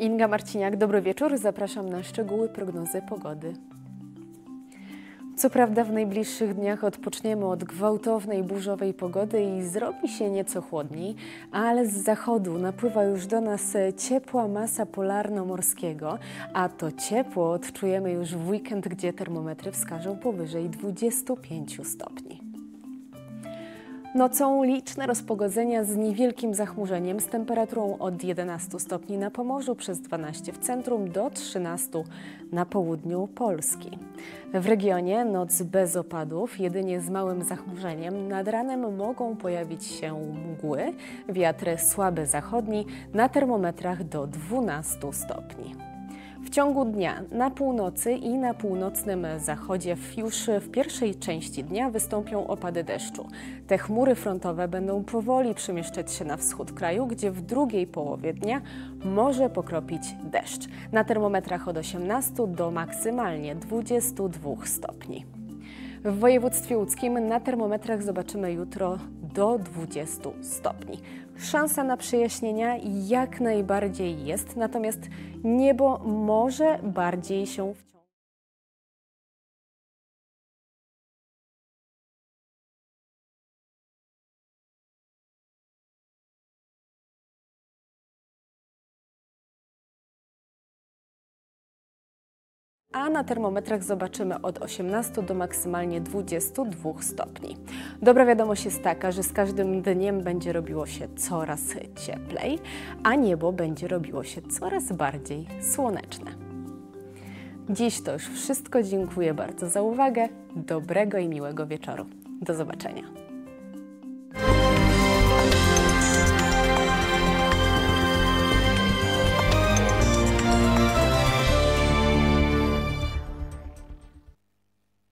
Inga Marciniak, dobry wieczór. Zapraszam na szczegóły prognozy pogody. Co prawda w najbliższych dniach odpoczniemy od gwałtownej, burzowej pogody i zrobi się nieco chłodniej, ale z zachodu napływa już do nas ciepła masa polarno-morskiego, a to ciepło odczujemy już w weekend, gdzie termometry wskażą powyżej 25 stopni. Nocą liczne rozpogodzenia z niewielkim zachmurzeniem z temperaturą od 11 stopni na Pomorzu, przez 12 w centrum do 13 na południu Polski. W regionie noc bez opadów, jedynie z małym zachmurzeniem. Nad ranem mogą pojawić się mgły, wiatr słaby zachodni, na termometrach do 12 stopni. W ciągu dnia na północy i na północnym zachodzie już w pierwszej części dnia wystąpią opady deszczu. Te chmury frontowe będą powoli przemieszczać się na wschód kraju, gdzie w drugiej połowie dnia może pokropić deszcz. Na termometrach od 18 do maksymalnie 22 stopni. W województwie łódzkim na termometrach zobaczymy jutro do 20 stopni. Szansa na przejaśnienia jak najbardziej jest, natomiast niebo może bardziej się wciąż. A na termometrach zobaczymy od 18 do maksymalnie 22 stopni. Dobra wiadomość jest taka, że z każdym dniem będzie robiło się coraz cieplej, a niebo będzie robiło się coraz bardziej słoneczne. Dziś to już wszystko. Dziękuję bardzo za uwagę. Dobrego i miłego wieczoru. Do zobaczenia.